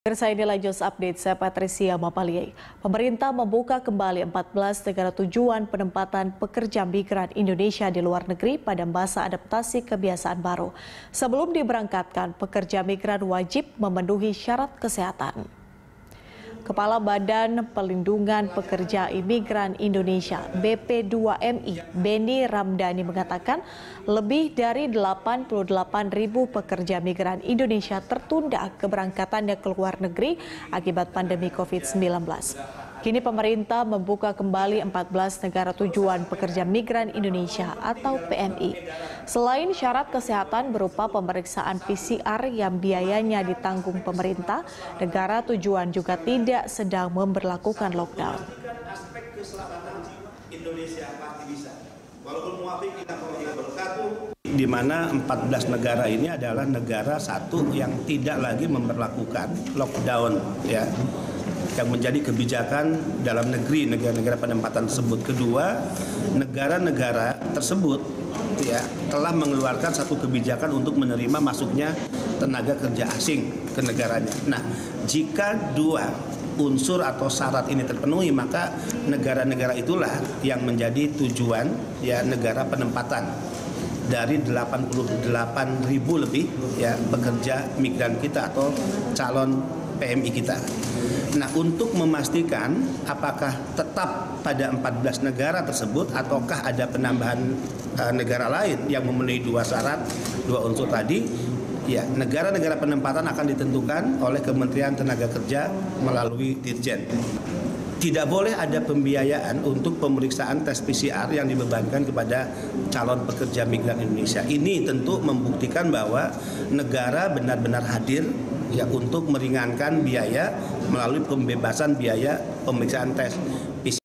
Pemirsa, inilah News Update, saya Patricia Mapaliei. Pemerintah membuka kembali 14 negara tujuan penempatan pekerja migran Indonesia di luar negeri pada masa adaptasi kebiasaan baru. Sebelum diberangkatkan, pekerja migran wajib memenuhi syarat kesehatan. Kepala Badan Pelindungan Pekerja Imigran Indonesia (BP2MI) Beni Ramdhani mengatakan lebih dari 88.000 pekerja migran Indonesia tertunda keberangkatannya ke luar negeri akibat pandemi COVID-19. Kini pemerintah membuka kembali 14 negara tujuan pekerja migran Indonesia atau PMI. Selain syarat kesehatan berupa pemeriksaan PCR yang biayanya ditanggung pemerintah, negara tujuan juga tidak sedang memberlakukan lockdown. Di mana 14 negara ini adalah negara satu yang tidak lagi memberlakukan lockdown, ya, yang menjadi kebijakan dalam negeri negara-negara penempatan tersebut. Kedua, negara-negara tersebut ya telah mengeluarkan satu kebijakan untuk menerima masuknya tenaga kerja asing ke negaranya. Nah, jika dua unsur atau syarat ini terpenuhi, maka negara-negara itulah yang menjadi tujuan ya negara penempatan dari 88.000 lebih ya pekerja migran kita atau calon PMI kita. Nah, untuk memastikan apakah tetap pada 14 negara tersebut ataukah ada penambahan negara lain yang memenuhi dua syarat, dua unsur tadi, ya negara-negara penempatan akan ditentukan oleh Kementerian Tenaga Kerja melalui Dirjen. Tidak boleh ada pembiayaan untuk pemeriksaan tes PCR yang dibebankan kepada calon pekerja migran Indonesia. Ini tentu membuktikan bahwa negara benar-benar hadir ya untuk meringankan biaya melalui pembebasan biaya pemeriksaan tes PCR.